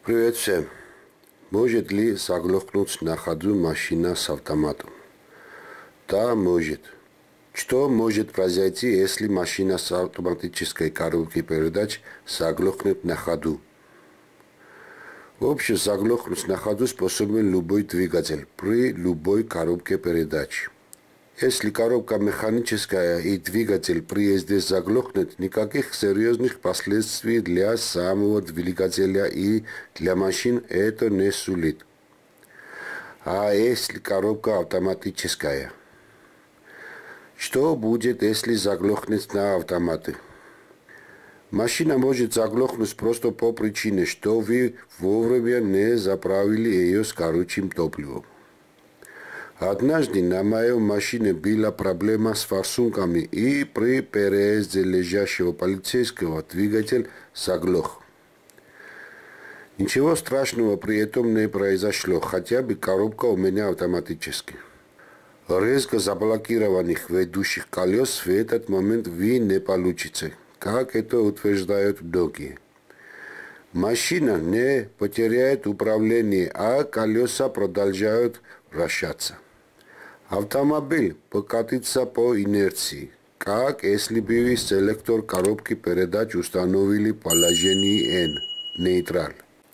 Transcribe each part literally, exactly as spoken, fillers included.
Привет всем! Может ли заглохнуть на ходу машина с автоматом? Да, может. Что может произойти, если машина с автоматической коробкой передач заглохнет на ходу? Вообще заглохнуть на ходу способен любой двигатель при любой коробке передач. Если коробка механическая и двигатель при езде заглохнет, никаких серьезных последствий для самого двигателя и для машин это не сулит. А если коробка автоматическая? Что будет, если заглохнет на автомате? Машина может заглохнуть просто по причине, что вы вовремя не заправили ее с горючим топливом. Однажды на моей машине была проблема с форсунками, и при переезде лежащего полицейского двигатель заглох. Ничего страшного при этом не произошло, хотя бы коробка у меня автоматически. Резко заблокированных ведущих колес в этот момент вы не получите, как это утверждают многие. Машина не потеряет управление, а колеса продолжают вращаться. Автомобиль покатится по инерции, как если бы вы селектор коробки передач установили в положении N, нейтраль.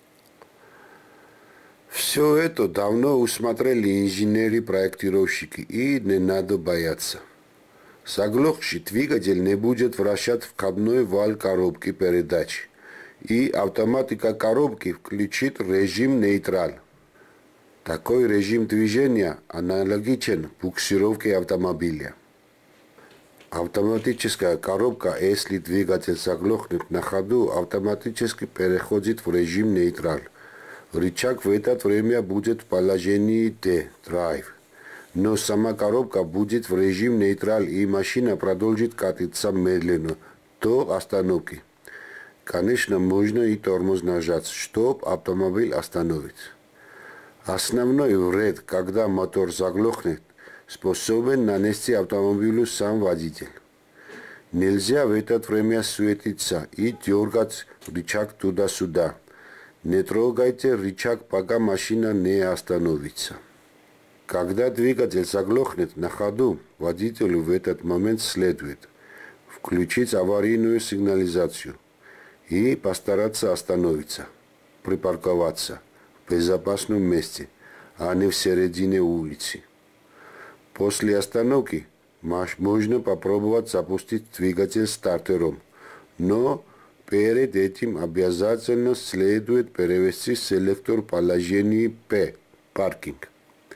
Все это давно усмотрели инженеры-проектировщики, и не надо бояться. Заглохший двигатель не будет вращать входной вал коробки передач, и автоматика коробки включит режим нейтраль. Такой режим движения аналогичен буксировке автомобиля. Автоматическая коробка, если двигатель заглохнет на ходу, автоматически переходит в режим нейтраль. Рычаг в это время будет в положении T, Drive. Но сама коробка будет в режим нейтраль, и машина продолжит катиться медленно до остановки. Конечно, можно и тормоз нажать, чтобы автомобиль остановить. Основной вред, когда мотор заглохнет, способен нанести автомобилю сам водитель. Нельзя в это время суетиться и дергать рычаг туда-сюда. Не трогайте рычаг, пока машина не остановится. Когда двигатель заглохнет на ходу, водителю в этот момент следует включить аварийную сигнализацию и постараться остановиться, припарковаться в безопасном месте, а не в середине улицы. После остановки можно попробовать запустить двигатель стартером, но перед этим обязательно следует перевести селектор положения P, паркинг.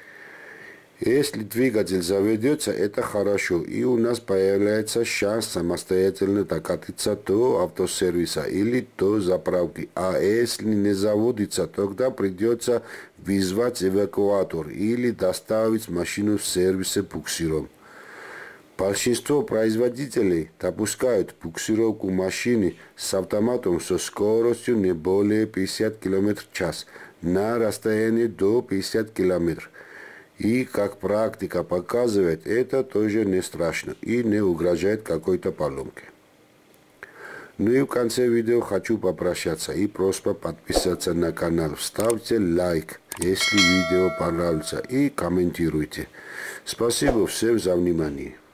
Если двигатель заведется, это хорошо, и у нас появляется шанс самостоятельно докатиться до автосервиса или до заправки. А если не заводится, тогда придется вызвать эвакуатор или доставить машину в сервисе буксиром. Большинство производителей допускают буксировку машины с автоматом со скоростью не более пятьдесят километров в час на расстоянии до пятидесяти километров. И, как практика показывает, это тоже не страшно и не угрожает какой-то поломке. Ну и в конце видео хочу попрощаться и просто подписаться на канал. Ставьте лайк, если видео понравится, и комментируйте. Спасибо всем за внимание.